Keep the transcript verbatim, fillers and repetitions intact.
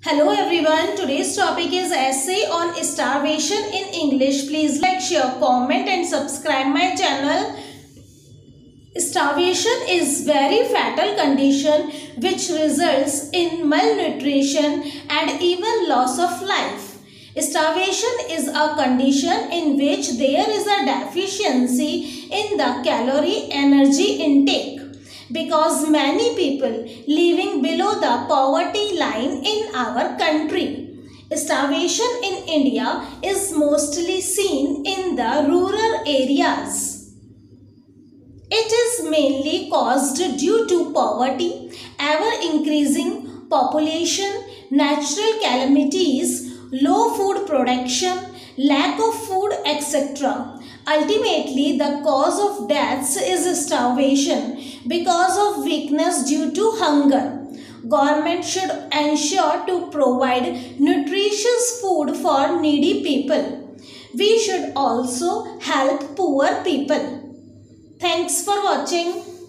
Hello everyone, today's topic is essay on starvation in English. Please like, share, comment and subscribe my channel. Starvation is very fatal condition which results in malnutrition and even loss of life. Starvation is a condition in which there is a deficiency in the calorie energy intake, because many people living below the poverty line in our country. Starvation in India is mostly seen in the rural areas. It is mainly caused due to poverty, ever-increasing population, natural calamities, low food production, lack of food, et cetera. Ultimately, the cause of deaths is starvation because of weakness due to hunger. Government should ensure to provide nutritious food for needy people. We should also help poor people. Thanks for watching.